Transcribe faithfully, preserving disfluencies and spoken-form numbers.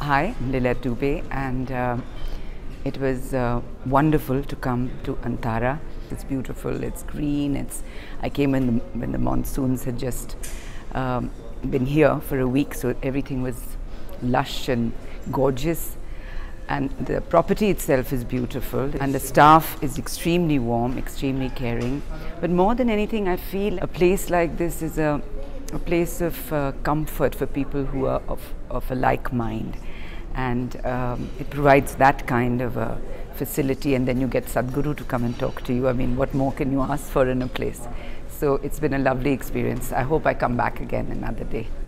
Hi, I'm Lillette Dubey, and uh, it was uh, wonderful to come to Antara. It's beautiful, it's green, it's, I came when the, when the monsoons had just um, been here for a week, so everything was lush and gorgeous. And the property itself is beautiful, and the staff is extremely warm, extremely caring. But more than anything, I feel a place like this is a, a place of uh, comfort for people who are of, of a like mind. And um, it provides that kind of a facility, and then you get Sadhguru to come and talk to you. I mean, what more can you ask for in a place? So it's been a lovely experience. I hope I come back again another day.